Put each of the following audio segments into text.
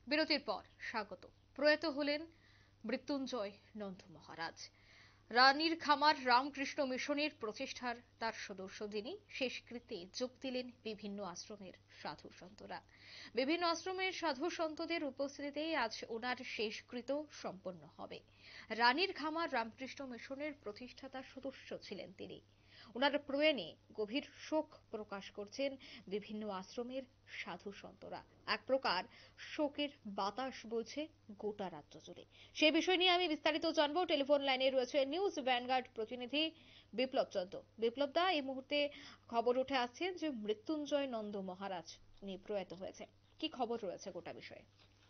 বিরতির পর স্বাগত। প্রয়াত হলেন মৃত্যুঞ্জয় নন্দ মহারাজ। রানীর খামার রামকৃষ্ণ মিশনের প্রতিষ্ঠার তার সদস্য যিনি, শেষকৃত্যে যোগ দিলেন বিভিন্ন আশ্রমের সাধু সন্তরা। বিভিন্ন আশ্রমের সাধু সন্তদের উপস্থিতিতে আজ ওনার শেষকৃত্য সম্পন্ন হবে। রানীর খামার রামকৃষ্ণ মিশনের প্রতিষ্ঠাতা সদস্য ছিলেন তিনি। ওনার প্রয়াণে গভীর শোক প্রকাশ করছেন বিভিন্ন আশ্রমের সাধু সন্তরা। এক প্রকার শোকের বাতাস বইছে গোটা রাজ্য জুড়ে। সেই বিষয় নিয়ে আমি বিস্তারিত জানবো। টেলিফোন লাইনে রয়েছে নিউজ ভ্যানগার্ড প্রতিনিধি বিপ্লব চন্দ্র। বিপ্লব দা, এই মুহূর্তে খবর উঠে আসছে যে মৃত্যুঞ্জয় নন্দ মহারাজ উনি প্রয়াত হয়েছে, কি খবর রয়েছে গোটা বিষয়ে?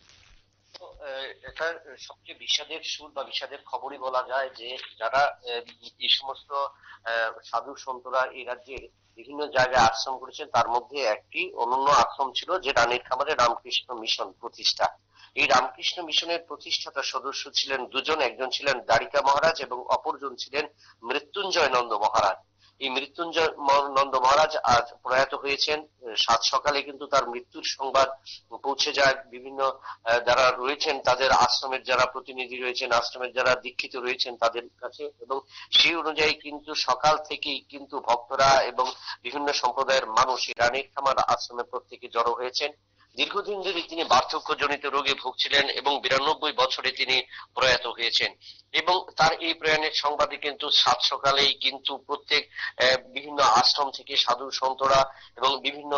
এটা সবচেয়ে বিষাদের সুর বা বিষাদের খবরই বলা যায় যে যারা এই সমস্ত সাধু সন্তরা এই রাজ্যের বিভিন্ন জায়গায় আশ্রম করেছেন, তার মধ্যে একটি অনন্য আশ্রম ছিল যে রানীর খামারে রামকৃষ্ণ মিশন প্রতিষ্ঠা। এই রামকৃষ্ণ মিশনের প্রতিষ্ঠাতা সদস্য ছিলেন দুজন, একজন ছিলেন দ্বারিকা মহারাজ এবং অপরজন ছিলেন মৃত্যুঞ্জয় নন্দ মহারাজ। এই মৃত্যুঞ্জয় নন্দ মহারাজ আজ প্রয়াত হয়েছেন। সাত সকালে কিন্তু তার মৃত্যুর সংবাদ পৌঁছে যায় বিভিন্ন যারা রয়েছেন তাদের আশ্রমের যারা প্রতিনিধি রয়েছেন, আশ্রমের যারা দীক্ষিত রয়েছেন তাদের কাছে, এবং সেই অনুযায়ী কিন্তু সকাল থেকেই কিন্তু ভক্তরা এবং বিভিন্ন সম্প্রদায়ের মানুষ রানীর খামার আশ্রমে প্রত্যেকে জড়ো হয়েছেন। দীর্ঘদিন ধরে তিনি বার্ধক্যজনিত রোগে ভুগছিলেন এবং 92 বছরে তিনি প্রয়াত হয়েছেন। এবং তার এই প্রয়াণের সংবাদে কিন্তু সাত সকালেই কিন্তু প্রত্যেক বিভিন্ন আশ্রম থেকে সাধু সন্তরা এবং বিভিন্ন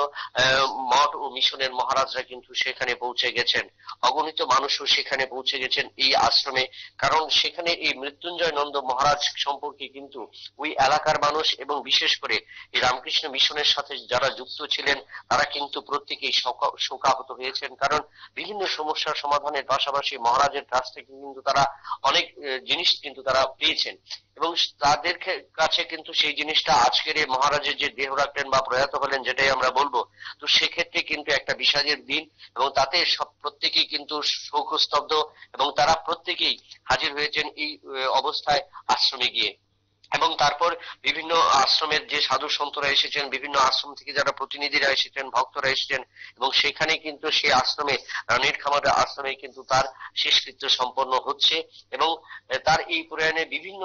মঠ ও মিশনের মহারাজরা কিন্তু সেখানে পৌঁছে গেছেন। অগণিত মানুষও সেখানে পৌঁছে গেছেন এই আশ্রমে, কারণ সেখানে এই মৃত্যুঞ্জয় নন্দ মহারাজ সম্পর্কে কিন্তু ওই এলাকার মানুষ এবং বিশেষ করে এই রামকৃষ্ণ মিশনের সাথে যারা যুক্ত ছিলেন তারা কিন্তু প্রত্যেকেই শোকাহত হয়েছেন, কারণ বিভিন্ন সমস্যার সমাধানের পাশাপাশি মহারাজের কাছ থেকে কিন্তু তারা অনেক জিনিস কিন্তু তারা পেয়েছেন, এবং তাদের কাছে কিন্তু সেই জিনিসটা আজকের এই মহারাজের যে দেহ রাখলেন বা প্রয়াত হলেন যেটাই আমরা বলবো, তো সেক্ষেত্রে কিন্তু একটা বিষাদের দিন, এবং তাতে সব প্রত্যেকেই কিন্তু শোকস্তব্ধ এবং তারা প্রত্যেকেই হাজির হয়েছেন এই অবস্থায় আশ্রমে গিয়ে। এবং তারপর বিভিন্ন আশ্রমের যে সাধু সন্তরা এসেছেন, বিভিন্ন আশ্রম থেকে যারা প্রতিনিধিরা এসেছেন, ভক্তরা এসেছেন, এবং সেখানে কিন্তু সেই আশ্রমে রানীর খামারের আশ্রমে কিন্তু তার শেষকৃত্য সম্পন্ন হচ্ছে। এবং তার এই প্রয়াণে বিভিন্ন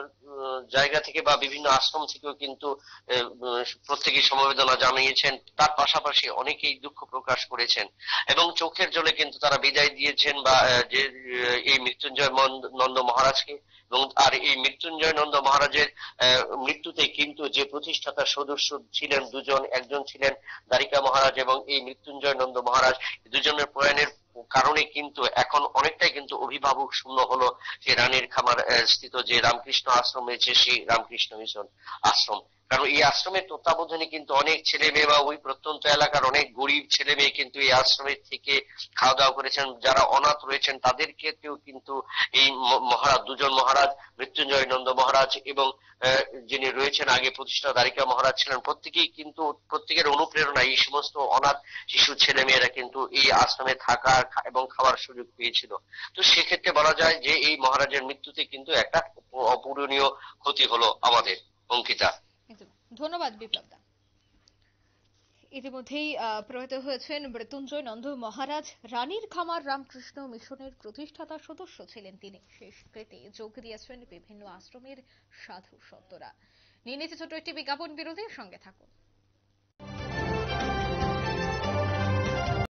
জায়গা থেকে বা বিভিন্ন আশ্রম থেকেও কিন্তু প্রত্যেকেই সমবেদনা জানিয়েছেন। তার পাশাপাশি অনেকেই দুঃখ প্রকাশ করেছেন এবং চোখের জলে কিন্তু তারা বিদায় দিয়েছেন বা যে এই মৃত্যুঞ্জয় নন্দ মহারাজকে। এবং আর এই মৃত্যুঞ্জয় নন্দ মহারাজের মৃত্যুতে কিন্তু যে প্রতিষ্ঠাতা সদস্য ছিলেন দুজন, একজন ছিলেন দ্বারিকা মহারাজ এবং এই মৃত্যুঞ্জয় নন্দ মহারাজ, দুজনের প্রয়াণের কারণে কিন্তু এখন অনেকটাই কিন্তু অভিভাবক শূন্য হলো যে রানীর খামার স্থিত যে রামকৃষ্ণ আশ্রম রয়েছে সেই রামকৃষ্ণ মিশন আশ্রম। কারণ এই আশ্রমের তত্ত্বাবধানে কিন্তু অনেক ছেলে মেয়ে বা ওই প্রত্যন্ত এলাকার অনেক গরিব ছেলে মেয়ে কিন্তু এই আশ্রমের থেকে খাওয়া দাওয়া করেছেন। যারা অনাথ রয়েছেন তাদের ক্ষেত্রেও কিন্তু এই মহারাজ, দুজন মহারাজ, মৃত্যুঞ্জয় নন্দ মহারাজ এবং যিনি রয়েছেন আগে প্রতিষ্ঠা দ্বারিকা মহারাজ ছিলেন, প্রত্যেকেই কিন্তু প্রত্যেকের অনুপ্রেরণা এই সমস্ত অনাথ শিশু ছেলে মেয়েরা কিন্তু এই আশ্রমে থাকার এবং খাওয়ার সুযোগ পেয়েছিল। তো সেক্ষেত্রে বলা যায় যে এই মহারাজের মৃত্যুতে কিন্তু একটা অপূরণীয় ক্ষতি হলো আমাদের। অঙ্কিতা, ধন্যবাদ বিপ্লব দা। ইতিমধ্যেই প্রয়াত হয়েছেন মৃত্যুঞ্জয় নন্দ মহারাজ। রানীর খামার রামকৃষ্ণ মিশনের প্রতিষ্ঠাতা সদস্য ছিলেন তিনি। শেষকৃত্যে যোগ দিয়েছেন বিভিন্ন আশ্রমের সাধু সন্তরা। নিয়ে নিতে ছোট একটি বিজ্ঞাপন বিরতির সঙ্গে থাকুন।